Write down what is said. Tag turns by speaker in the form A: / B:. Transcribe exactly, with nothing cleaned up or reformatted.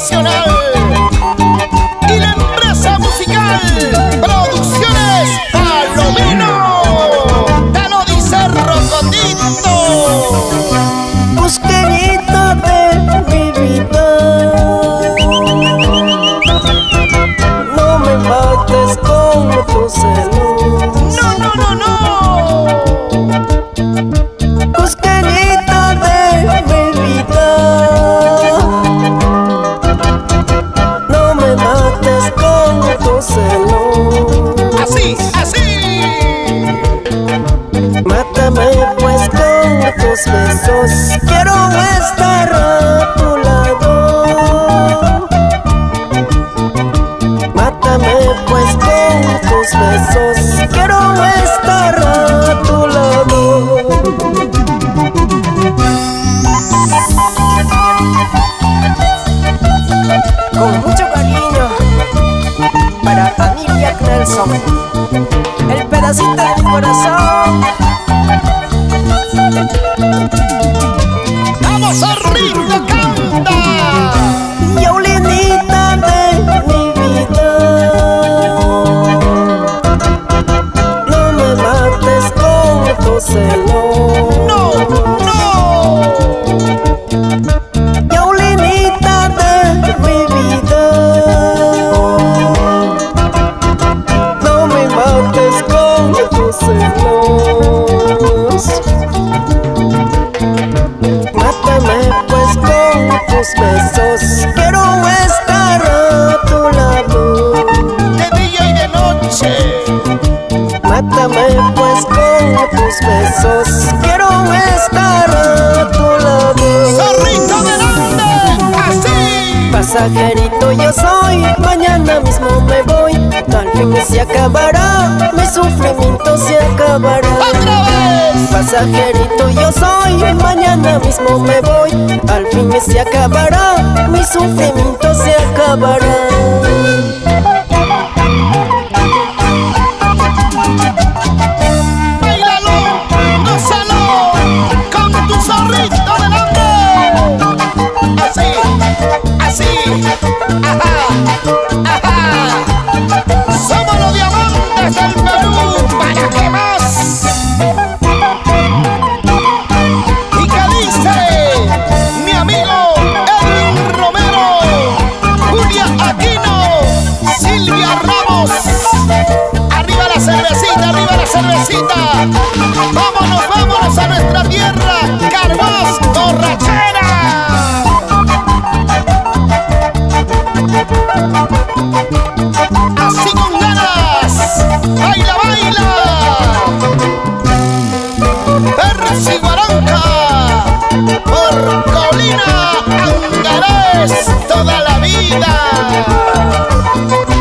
A: nacional y la empresa musical Producciones Palomino. Te lo dice Rocotito.
B: Busquerita de mi vida, no me mates con tu celos.
A: No, no, no, no.
B: Busquerita de mi vida, no me mates con tu celos.
A: Así, así.
B: Mátame pues con tus besos, quiero estar a tu lado. Mátame pues con tus besos, quiero estar a tu lado. Con mucho cariño para familia Nelson, el pedacito de mi corazón.
A: Vamos arriba, canta.
B: Yaulinita de mi vida, no me mates con tu celos.
A: No, no.
B: Yaulinita de mi vida, no me mates con tu celos. Mátame pues con tus besos, quiero estar a tu lado.
A: De día y de noche.
B: Mátame pues con tus besos, quiero estar a tu lado.
A: Zorrito delante, así.
B: Pasajerito yo soy, mañana mismo me voy. Al fin se acabará, mi sufrimiento se acabará.
A: Otra vez.
B: Pasajerito yo soy, mañana mismo me voy. Al fin se acabará, mi sufrimiento se acabará.
A: Báilalo, gózalo, con tu zorrito delante. Así, así, ajá, ajá. Somos los diamantes del Perú, ¿para qué más? ¿Y qué dice mi amigo Edwin Romero, Julia Aquino, Silvia Ramos? Arriba la cervecita, arriba la cervecita. Vámonos, vámonos a nuestra tierra, Carvás, borrachera. Así con ganas, baila, baila. Perros y Guaranca, por Colina Angarés, toda la vida.